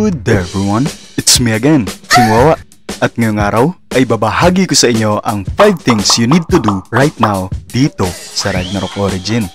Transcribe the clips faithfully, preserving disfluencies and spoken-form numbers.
Good day everyone, it's me again, Chingwawa. At ngayong araw ay babahagi ko sa inyo ang five things you need to do right now dito sa Ragnarok Origin.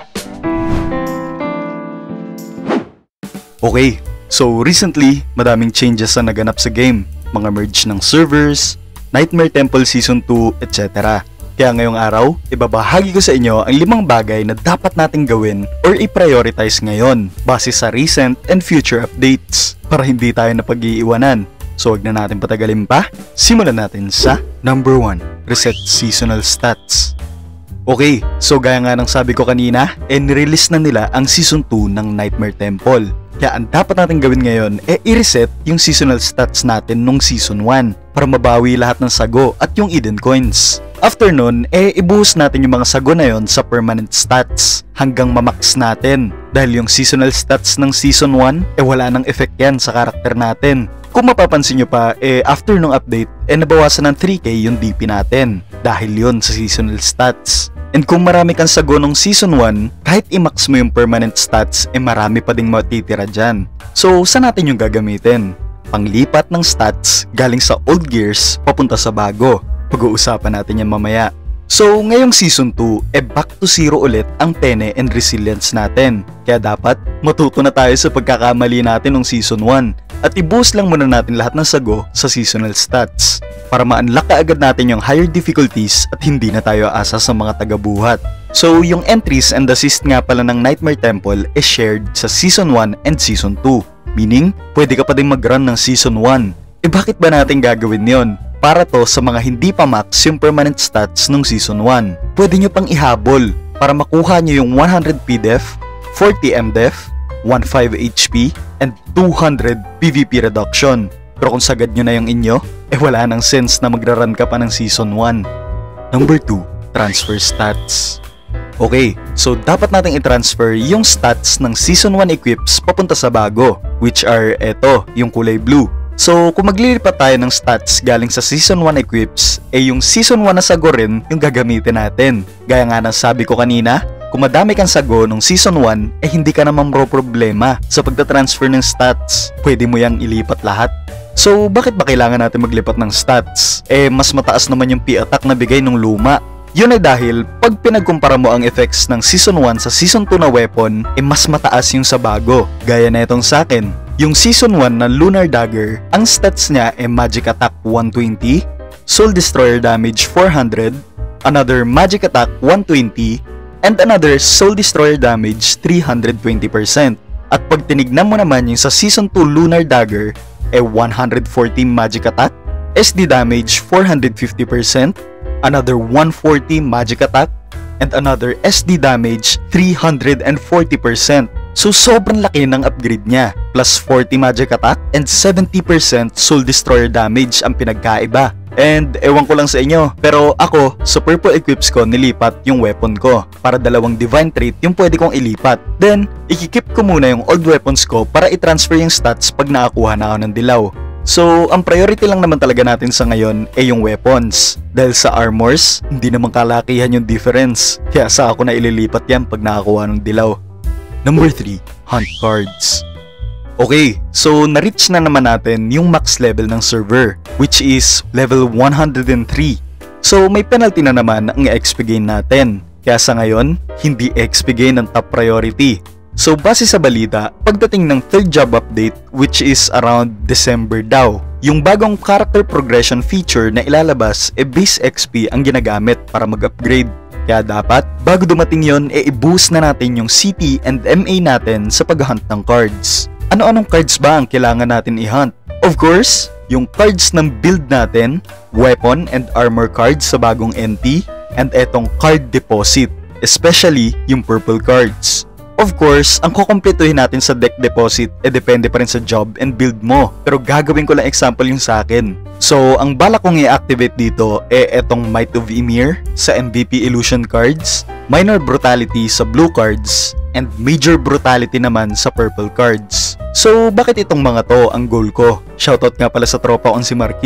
Okay, so recently madaming changes na naganap sa game, mga merge ng servers, Nightmare Temple Season two, et cetera. Kaya ngayong araw, ibabahagi ko sa inyo ang limang bagay na dapat nating gawin or i-prioritize ngayon base sa recent and future updates para hindi tayo napag-iiwanan. So wag na natin patagalin pa, simulan natin sa number one, Reset Seasonal Stats. Okay, so gaya nga ng sabi ko kanina, eh nirelease na nila ang Season two ng Nightmare Temple. Kaya ang dapat natin gawin ngayon eh i-reset yung seasonal stats natin nung Season one para mabawi lahat ng sago at yung Eden Coins. After nun, eh ibuhos natin yung mga sago na yon sa permanent stats hanggang mamax natin. Dahil yung seasonal stats ng Season one, eh wala nang effect yan sa karakter natin. Kung mapapansin nyo pa, eh after nung update, eh nabawasan ng three K yung D P natin. Dahil yun sa seasonal stats. And kung marami kang sago nung Season one, kahit i-max mo yung permanent stats, eh marami pa ding matitira dyan. So, saan natin yung gagamitin? Panglipat ng stats galing sa old gears papunta sa bago. Pag-uusapan natin yan mamaya. So, ngayong Season two, eh back to zero ulit ang pene and resilience natin. Kaya dapat matuto na tayo sa pagkakamali natin nung Season one at i-boost lang muna natin lahat ng sago sa seasonal stats para ma-unlock kaagad natin yung higher difficulties at hindi na tayo asa sa mga tagabuhat. So, yung entries and assist nga pala ng Nightmare Temple is shared sa Season one and Season two. Meaning, pwede ka pa din mag-run ng Season one. Eh bakit ba natin gagawin yon? Para to sa mga hindi pa max yung permanent stats ng Season one. Pwede nyo pang ihabol para makuha nyo yung one hundred P D F, forty M D F, one hundred five H P, and two hundred P V P reduction. Pero kung sagad nyo na yung inyo, eh wala nang sense na magra-run ka pa ng Season one. Number two, transfer stats. Okay, so dapat nating i-transfer yung stats ng Season one equips papunta sa bago, which are eto, yung kulay blue. So, kung maglilipat tayo ng stats galing sa Season one equips, eh yung Season one na sago rin yung gagamitin natin. Gaya nga ng sabi ko kanina, kung madami kang sago nung Season one, eh hindi ka naman bro problema sa pagta-transfer ng stats. Pwede mo yang ilipat lahat. So, bakit ba kailangan natin maglipat ng stats? Eh, mas mataas naman yung P-attack na bigay nung luma. Yun ay dahil, pag pinagkumpara mo ang effects ng Season one sa Season two na weapon, eh mas mataas yung sa bago. Gaya na itong sa akin. Yung Season one na Lunar Dagger, ang stats niya ay Magic Attack one twenty, Soul Destroyer Damage four hundred, another Magic Attack one twenty, and another Soul Destroyer Damage three hundred twenty percent. At pag tinignan mo naman yung sa Season two Lunar Dagger, ay one hundred forty Magic Attack, S D Damage four hundred fifty percent, another one hundred forty Magic Attack, and another S D Damage three hundred forty percent. So sobrang laki ng upgrade niya, plus forty Magic Attack and seventy percent Soul Destroyer Damage ang pinagkaiba. And ewan ko lang sa inyo, pero ako sa purple equips ko nilipat yung weapon ko para dalawang divine trait yung pwede kong ilipat. Then, ikikip ko muna yung old weapons ko para i-transfer yung stats pag nakakuha na ako ng dilaw. So, ang priority lang naman talaga natin sa ngayon ay yung weapons. Dahil sa armors, hindi naman kalakihan yung difference. Kaya sa ako na ililipat yan pag nakakuha ng dilaw. Number three, Hunt Cards. Okay, so na-reach na naman natin yung max level ng server, which is level one hundred three. So may penalty na naman ang X P gain natin. Kaya sa ngayon, hindi X P gain ang top priority. So base sa balita, pagdating ng third job update, which is around December daw, yung bagong character progression feature na ilalabas e base X P ang ginagamit para mag-upgrade. Kaya dapat, bago dumating yon, e i-boost na natin yung C P and M A natin sa pag-hunt ng cards. Ano-anong cards ba ang kailangan natin i-hunt? Of course, yung cards ng build natin, weapon and armor cards sa bagong N T, and etong card deposit, especially yung purple cards. Of course, ang kukumpletuhin natin sa deck deposit e depende pa rin sa job and build mo. Pero gagawin ko lang example yung sa akin. So, ang bala kong i-activate dito e etong Might of Ymir sa M V P Illusion cards, Minor Brutality sa blue cards, and Major Brutality naman sa purple cards. So, bakit itong mga to ang goal ko? Shoutout nga pala sa tropa kong si Marquis.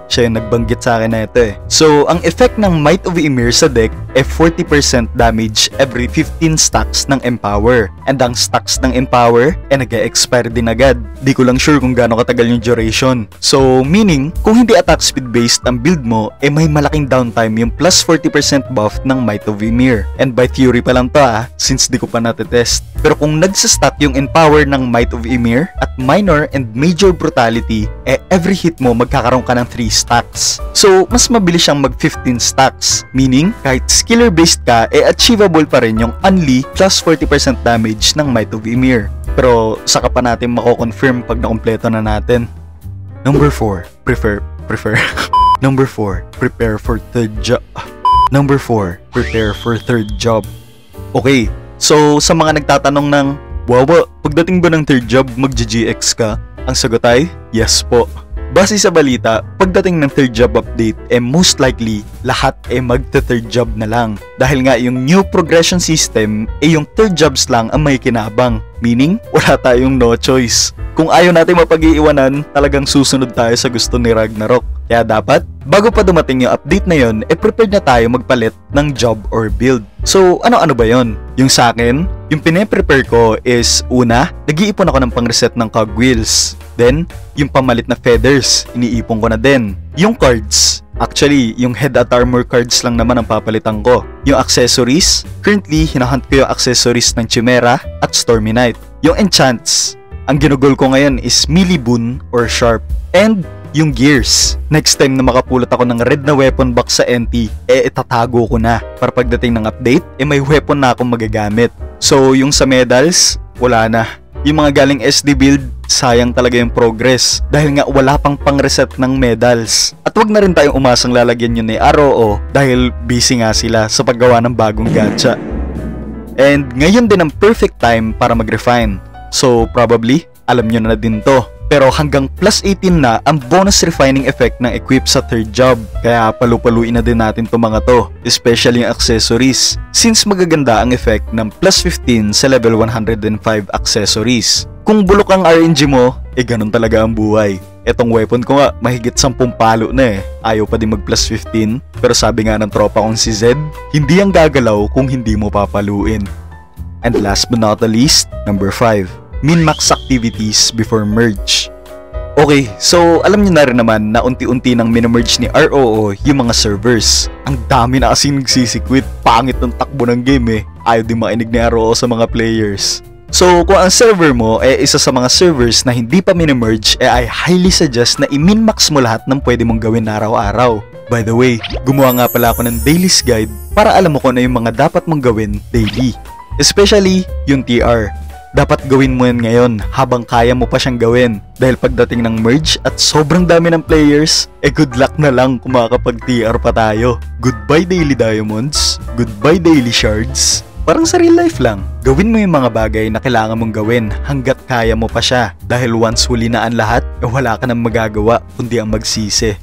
Siya yung nagbanggit sa akin na ito eh. So, ang effect ng Might of Ymir sa deck ay forty percent damage every fifteen stacks ng Empower. And ang stacks ng Empower ay nag-expire din agad. Di ko lang sure kung gaano katagal yung duration. So, meaning, kung hindi attack speed based ang build mo, eh may malaking downtime yung plus forty percent buff ng Might of Ymir. And by theory pa lang to ah, since di ko pa natetest. Pero kung nagsastat yung Empower ng Might of Ymir at Minor and Major Brutality, eh every hit mo magkakaroon ka ng three stacks. So, mas mabilis siyang mag fifteen stacks. Meaning, kahit skiller based ka, eh achievable pa rin yung only plus forty percent damage ng Might of Ymir. Pero, saka pa natin mako-confirm pag nakompleto na natin. Number four. Prefer, prefer. Number four. Prepare for third job. Number four. Prepare for third job. Okay, so sa mga nagtatanong ng, Wawa, pagdating ba ng third job, mag-G X ka? Ang sagot ay, yes po. Base sa balita, pagdating ng third job update, eh most likely, lahat eh magta-third job na lang. Dahil nga yung new progression system, eh yung third jobs lang ang may kinabang. Meaning, wala tayong no choice. Kung ayaw natin mapag-iiwanan, talagang susunod tayo sa gusto ni Ragnarok. Kaya dapat, bago pa dumating yung update na yon, eh prepared na tayo magpalit ng job or build. So, ano-ano ba yon? Yung sa akin, yung pine-prepare ko is, una, nag-iipon ako ng pang-reset ng cogwheels. Then, yung pamalit na feathers, iniipon ko na din. Yung cards, actually, yung head at armor cards lang naman ang papalitan ko. Yung accessories, currently, hinahunt ko yung accessories ng Chimera at Stormy Knight. Yung enchants, ang ginugol ko ngayon is melee boon or sharp. And, yung gears, next time na makapulat ako ng red na weapon box sa N T, eh itatago ko na. Para pagdating ng update, eh may weapon na akong magagamit. So, yung sa medals, wala na. Yung mga galing S D build, sayang talaga yung progress. Dahil nga wala pang pang-reset ng medals. At wag na rin tayong umasang lalagyan yun ni R O O dahil busy nga sila sa paggawa ng bagong gacha. And ngayon din ang perfect time para mag-refine. So, probably, alam nyo na din to. Pero hanggang plus eighteen na ang bonus refining effect ng equip sa third job. Kaya palu-paluin na din natin to mga to, especially yung accessories. Since magaganda ang effect ng plus fifteen sa level one hundred five accessories. Kung bulok ang R N G mo, eh ganun talaga ang buhay. Etong weapon ko nga, mahigit sampung palo na eh. Ayaw pa din mag plus fifteen. Pero sabi nga ng tropa kong si Zed, hindi ang gagalaw kung hindi mo papaluin. And last but not the least, number five. Min-max activities before merge. Okay, so alam niyo na rin naman na unti-unti nang min-merge ni R O O yung mga servers. Ang dami na kasing nagsisikwit, pangit ng takbo ng game eh. Ayaw din makinig ni R O O sa mga players. So kung ang server mo ay eh, isa sa mga servers na hindi pa min-merge, eh I highly suggest na i-min-max mo lahat ng pwede mong gawin araw-araw. By the way, gumawa nga pala ako ng dailies guide para alam mo kung ano yung mga dapat mong gawin daily. Especially yung T R. Dapat gawin mo yan ngayon habang kaya mo pa siyang gawin. Dahil pagdating ng merge at sobrang dami ng players, eh good luck na lang kung makakapag-T R pa tayo. Goodbye daily diamonds, goodbye daily shards. Parang sa real life lang, gawin mo yung mga bagay na kailangan mong gawin hanggat kaya mo pa siya. Dahil once huli na ang lahat, eh wala ka nang magagawa kundi ang magsisi.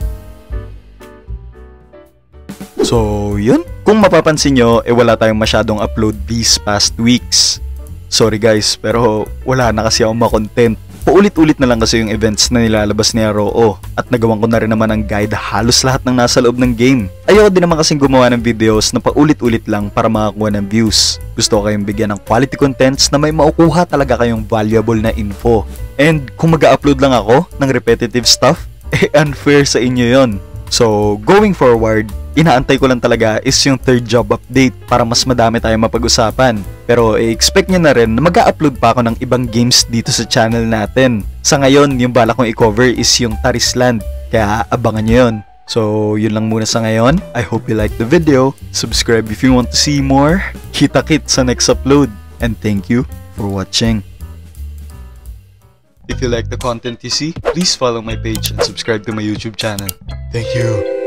So yun, kung mapapansin nyo, eh wala tayong masyadong upload these past weeks. Sorry guys, pero wala na kasi akong ma-content. Paulit-ulit na lang kasi yung events na nilalabas ni R O O. At nagawan ko na rin naman ang guide halos lahat ng nasa loob ng game. Ayoko din naman kasing gumawa ng videos na paulit-ulit lang para makakuha ng views. Gusto ko kayong bigyan ng quality contents na may maukuha talaga kayong valuable na info. And kung mag-upload lang ako ng repetitive stuff, eh unfair sa inyo yon. So, going forward, inaantay ko lang talaga is yung third job update para mas madami tayong mapag-usapan. Pero i-expect nyo na rin na mag-upload pa ako ng ibang games dito sa channel natin. Sa ngayon, yung bala kong i-cover is yung Tarisland. Kaya abangan nyo yun. So, yun lang muna sa ngayon. I hope you liked the video. Subscribe if you want to see more. Kita-kit sa next upload. And thank you for watching. If you like the content you see, please follow my page and subscribe to my YouTube channel. Thank you.